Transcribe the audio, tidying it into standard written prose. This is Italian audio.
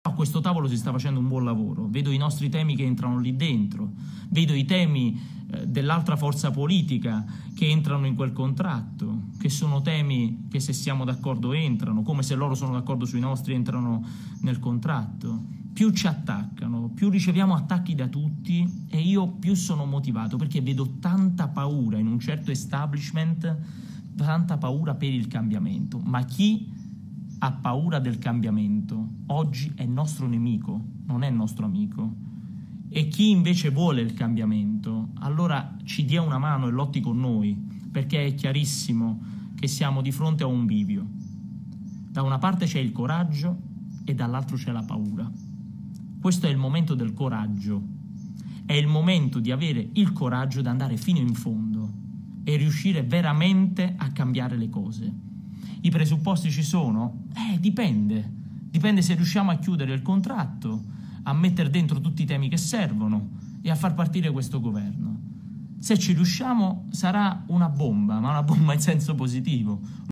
A questo tavolo si sta facendo un buon lavoro, vedo i nostri temi che entrano lì dentro, vedo i temi dell'altra forza politica che entrano in quel contratto, che sono temi che se siamo d'accordo entrano, come se loro sono d'accordo sui nostri entrano nel contratto. Più ci attaccano, più riceviamo attacchi da tutti e io più sono motivato perché vedo tanta paura in un certo establishment, tanta paura per il cambiamento, ma chi ha paura del cambiamento oggi è nostro nemico, non è nostro amico. E chi invece vuole il cambiamento, allora ci dia una mano e lotti con noi, perché è chiarissimo che siamo di fronte a un bivio. Da una parte c'è il coraggio e dall'altro c'è la paura. Questo è il momento del coraggio, è il momento di avere il coraggio di andare fino in fondo e riuscire veramente a cambiare le cose. I presupposti ci sono? Dipende se riusciamo a chiudere il contratto, a mettere dentro tutti i temi che servono e a far partire questo governo. Se ci riusciamo sarà una bomba, ma una bomba in senso positivo.